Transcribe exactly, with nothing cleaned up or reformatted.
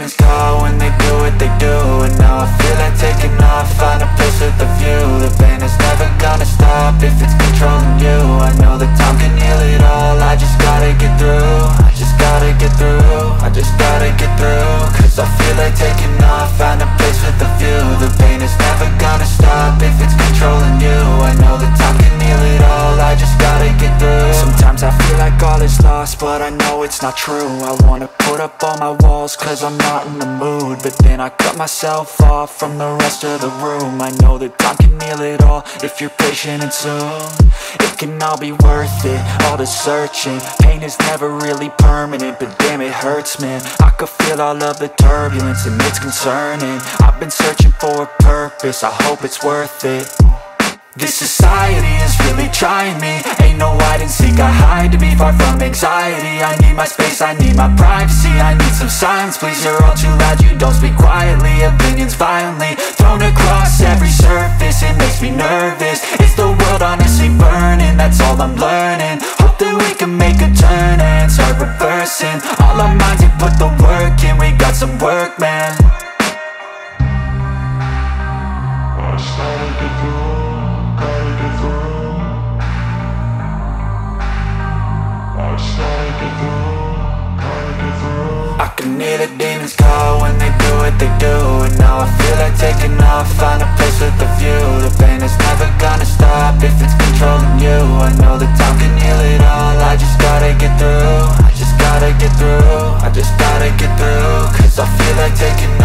demons call when they do what they do. And now I feel like taking off, find a place with a view. The pain is never gonna stop if it's controlling you. I know that time can heal it all, I just gotta get through. I just gotta get through, I just gotta get through. Cause I feel like taking off, find a place with a view. The pain is never gonna stop if it's controlling you. I know that time can heal it all, I just gotta get through. Sometimes I feel like all is lost, but I know it's not true. I wanna put up all my walls cause I'm not in the mood, but then I cut myself off from the rest of the room. I know that time can heal it all if you're patient and soon it can all be worth it, all the searching. Pain is never really permanent, but damn it hurts, man. I could feel all of the turbulence and it's concerning. I've been searching for a purpose, I hope it's worth it. This society is really trying me. Ain't no hide and seek, I hide to be far from anxiety. I need my space, I need my privacy. I need some silence, please, you're all too loud. You don't speak quietly, opinions violently thrown across every surface. It makes me nervous, is the world honestly burning? That's all I'm learning. Hope that we can make a turn and start reversing all our minds and put the work in. We got some work, man. I just gotta get through. Gotta get through. I just gotta get through. Gotta get through. I can hear the demons call when they do what they do. And now I feel like taking off, find a place with a view. The pain is never gonna stop if it's controlling you. I know that time can heal it all, I just gotta get through. I just gotta get through. I just gotta get through. Cause I feel like taking